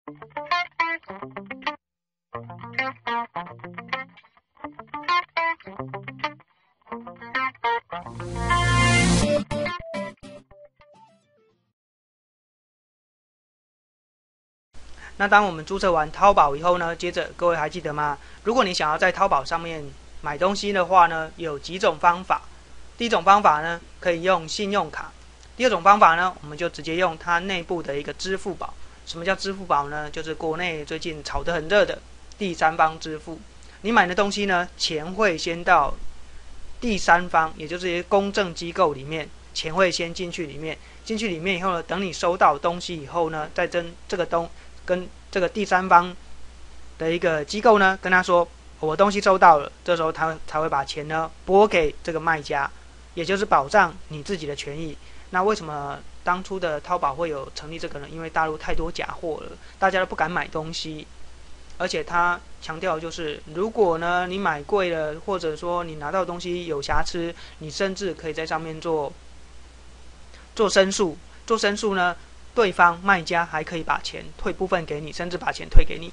那当我们注册完淘宝以后呢，接着各位还记得吗？如果你想要在淘宝上面买东西的话呢，有几种方法。第一种方法呢，可以用信用卡；第二种方法呢，我们就直接用它内部的一个支付宝。什么叫支付宝呢？就是国内最近炒得很热的第三方支付。你买的东西呢，钱会先到第三方，也就是一些公证机构里面，钱会先进去里面。进去里面以后呢，等你收到东西以后呢，再跟这个第三方的一个机构呢，跟他说我东西收到了，这时候他才会把钱呢拨给这个卖家，也就是保障你自己的权益。那为什么当初的淘宝会有成立这个呢？因为大陆太多假货了，大家都不敢买东西，而且他强调就是，如果呢你买贵了，或者说你拿到的东西有瑕疵，你甚至可以在上面做申诉。做申诉呢，对方卖家还可以把钱退部分给你，甚至把钱退给你。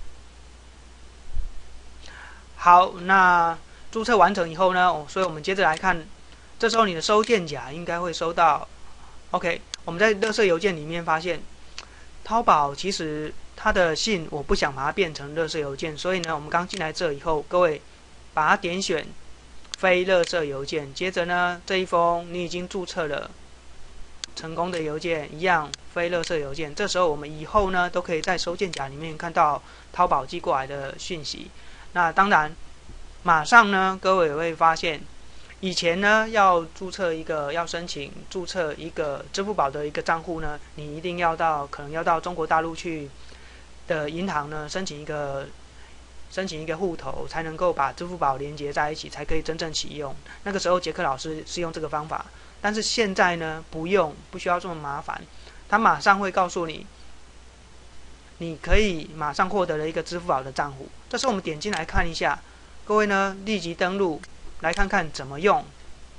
好，那注册完成以后呢，所以我们接着来看，这时候你的收件夹应该会收到。OK， 我们在垃圾邮件里面发现，淘宝其实它的信我不想把它变成垃圾邮件，所以呢，我们刚进来这以后，各位把它点选非垃圾邮件，接着呢，这一封你已经注册了成功的邮件一样非垃圾邮件。这时候我们以后呢，都可以在收件夹里面看到淘宝寄过来的讯息。那当然，马上呢，各位也会发现，以前呢要申请注册一个支付宝的一个账户呢，你一定可能要到中国大陆去的银行呢申请一个户头，才能够把支付宝连接在一起，才可以真正启用。那个时候杰克老师是用这个方法，但是现在呢不需要这么麻烦，他马上会告诉你，你可以马上获得了一个支付宝的账户。这时候我们点进来看一下，各位呢立即登录来看看怎么用。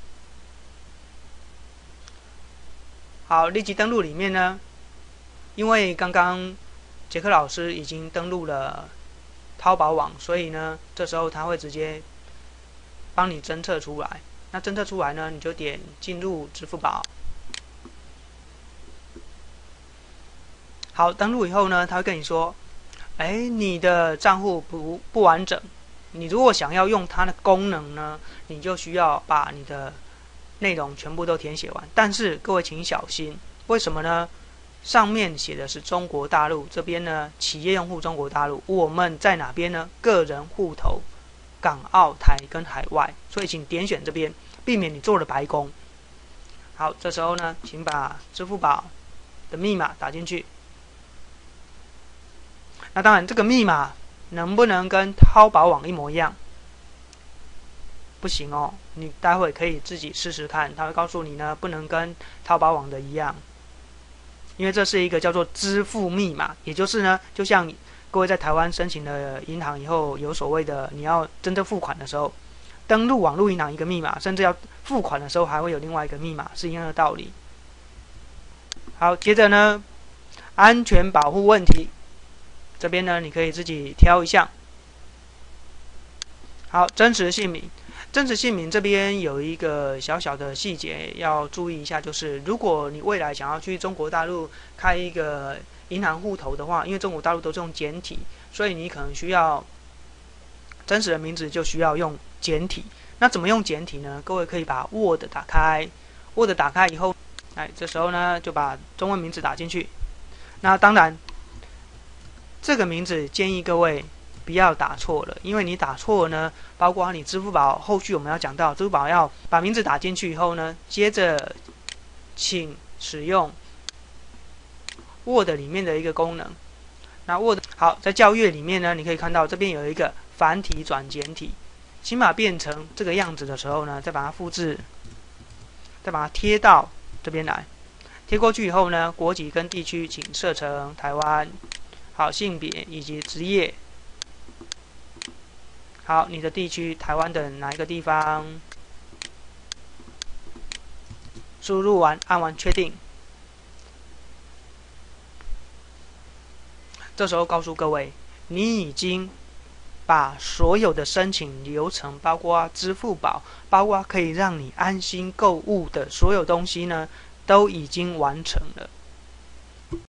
好，立即登录里面呢，因为刚刚杰克老师已经登录了淘宝网，所以呢这时候他会直接帮你侦测出来。那侦测出来呢，你就点进入支付宝。好，登录以后呢，他会跟你说，你的账户不完整。你如果想要用它的功能呢，你就需要把你的内容全部都填写完。但是各位请小心，为什么呢？上面写的是中国大陆，这边呢企业用户中国大陆，我们在哪边呢？个人户头，港澳台跟海外，所以请点选这边，避免你做了白工。好，这时候呢，请把支付宝的密码打进去。那当然，这个密码能不能跟淘宝网一模一样？不行哦，你待会可以自己试试看，他会告诉你呢，不能跟淘宝网的一样，因为这是一个叫做支付密码，也就是呢，就像各位在台湾申请了银行以后，有所谓的你要真正付款的时候，登录网络银行一个密码，甚至要付款的时候还会有另外一个密码，是一样的道理。好，接着呢，安全保护问题。这边呢，你可以自己挑一项。好，真实姓名。真实姓名这边有一个小小的细节要注意一下，就是如果你未来想要去中国大陆开一个银行户头的话，因为中国大陆都是用简体，所以你可能需要真实的名字就需要用简体。那怎么用简体呢？各位可以把 Word 打开 ，Word 打开以后，这时候呢就把中文名字打进去。那当然，这个名字建议各位不要打错了，因为你打错呢，包括你支付宝后续我们要讲到，支付宝要把名字打进去以后呢，接着请使用 Word 里面的一个功能。那 Word 好，在校阅里面呢，你可以看到这边有一个繁体转简体，请把它变成这个样子的时候呢，再把它复制，再把它贴到这边来。贴过去以后呢，国籍跟地区请设成台湾。好，性别以及职业。好，你的地区台湾的哪一个地方？输入完，按完确定。 这时候告诉各位，你已经把所有的申请流程，包括支付宝，包括可以让你安心购物的所有东西呢，都已经完成了。